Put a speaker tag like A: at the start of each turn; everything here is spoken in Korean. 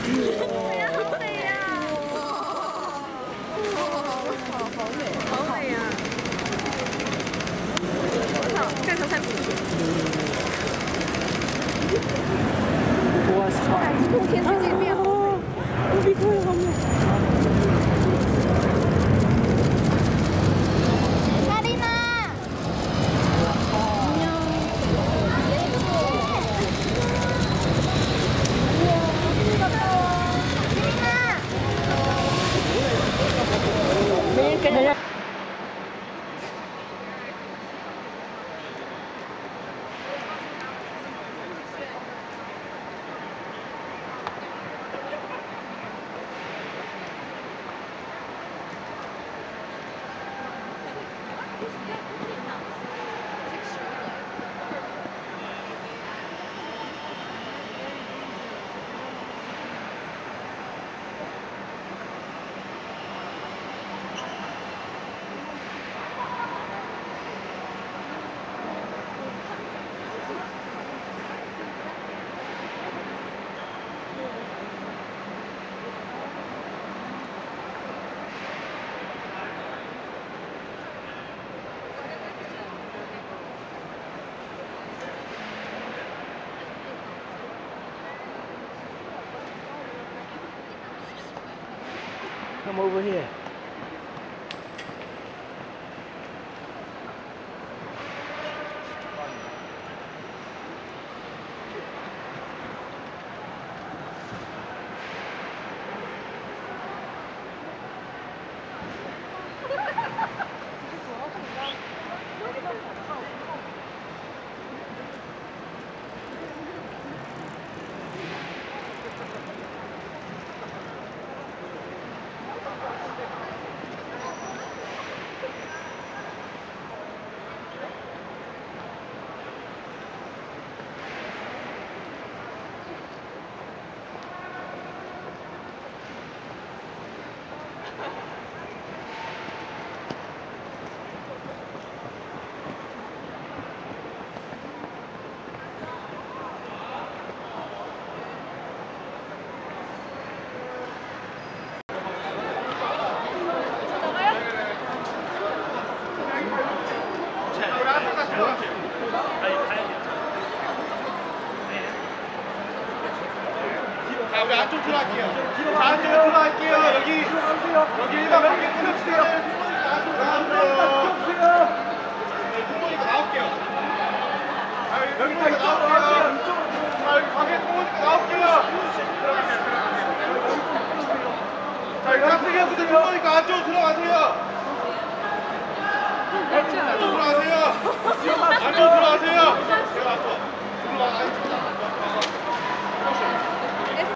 A: 变成菜谱。
B: 哇塞！
A: 后天最近变好美。
B: 无比可以好美。
C: 莎莉娜。
B: 没人跟着人。 Come over here.
D: 자, 우리 안쪽 들어갈게요. 자, 안쪽으로 들어갈게요. 여기 일반 관계 끊어주세요. 통보니까 나올게요. 여기 다 나올게요. 자, 관계 통보니까 나올게요. 자, 깍두기 분들 통보니까 안쪽으로 들어가세요. 안쪽으로 들어가세요. 안쪽으로 들어가세요.